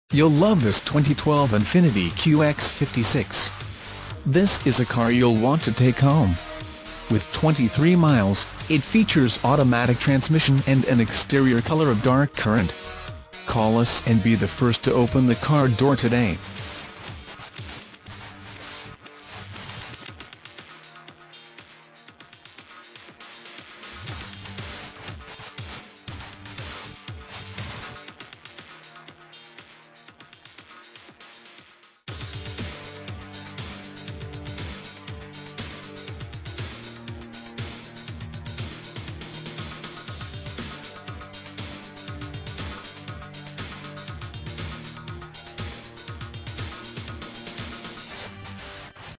You'll love this 2012 Infiniti QX56. This is a car you'll want to take home. With 23 miles, it features automatic transmission and an exterior color of dark currant. Call us and be the first to open the car door today.